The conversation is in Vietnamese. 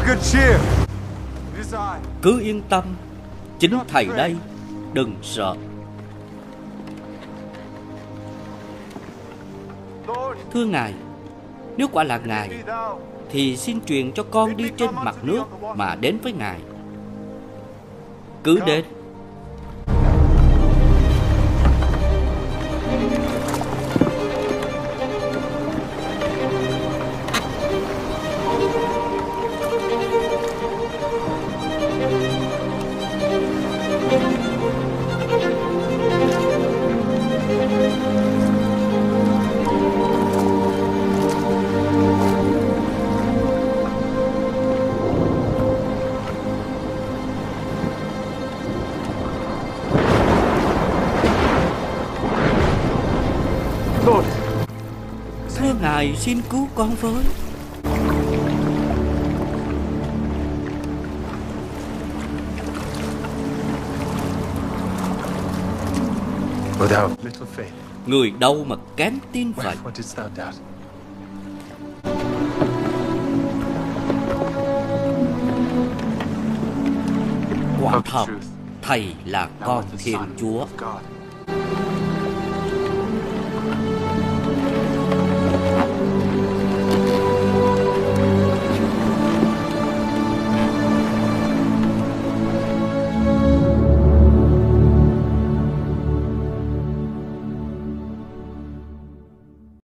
Cứ yên tâm, chính thầy đây, đừng sợ. Thưa ngài, nếu quả là ngài thì xin truyền cho con đi trên mặt nước mà đến với ngài. Cứ đến. Thưa ngài, xin cứu con với. Người đâu mà kém tin vậy? Quả thật, thầy là con Thiên Chúa.